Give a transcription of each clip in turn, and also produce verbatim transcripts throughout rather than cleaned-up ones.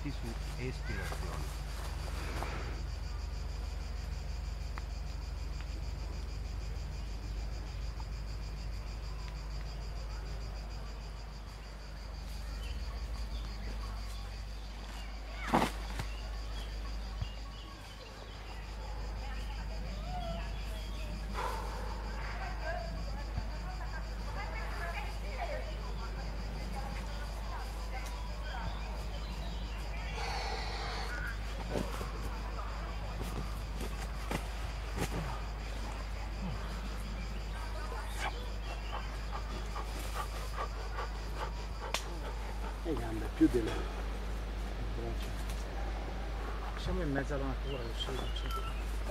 metti su espirazione. Le gambe più delle braccia. Siamo in mezzo alla natura, lo so.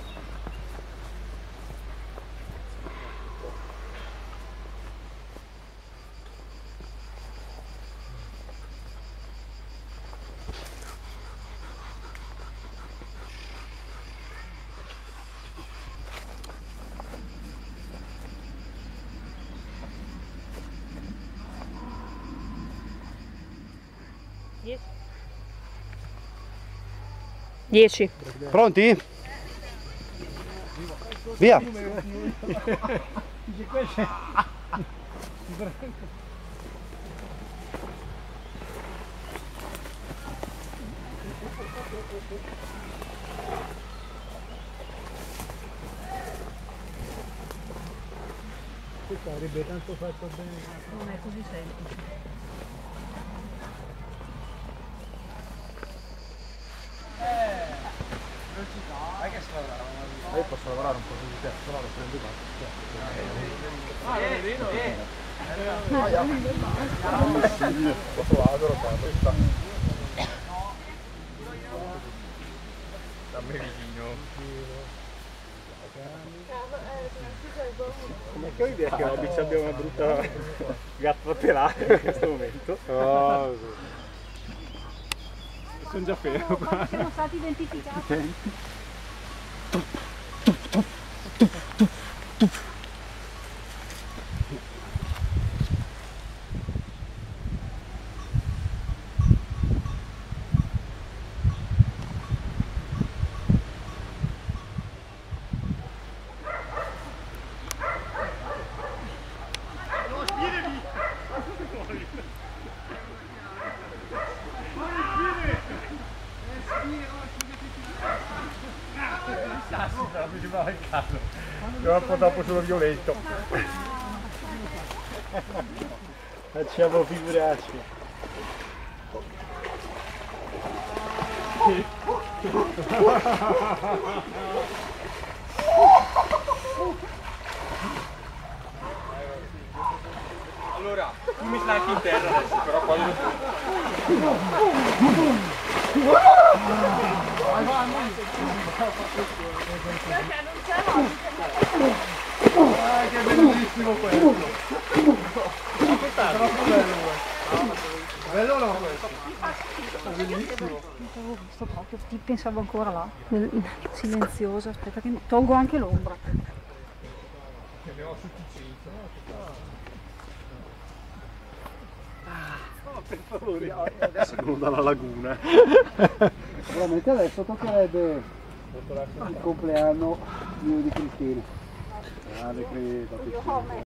dieci. Pronti? Via! Questo avrebbe tanto fatto bene. Non è così semplice. Io posso lavorare un po' di te, però lo prendo qua. Ah, è vero? Eh. Posso adoro qua, questa. Dammi vicino. Ma che ho idea che Hobbit abbia una brutta gatta pelata in questo momento? Oh, sono già fermo qua. Siamo stati identificati. Troppo dopo sono violento. Facciamo figuracci. Allora, tu mi stai anche in terra adesso, però poi non ah, che bellissimo questo! È troppo bello questo! Bello o no questo? È bellissimo! Sto proprio, pensavo ancora là, nel, silenzioso, aspetta che tolgo anche l'ombra. Che abbiamo sufficienza, no? Per favore, adesso non dalla laguna. Sicuramente adesso toccherebbe il compleanno mio di Cristina. Ah, le credo,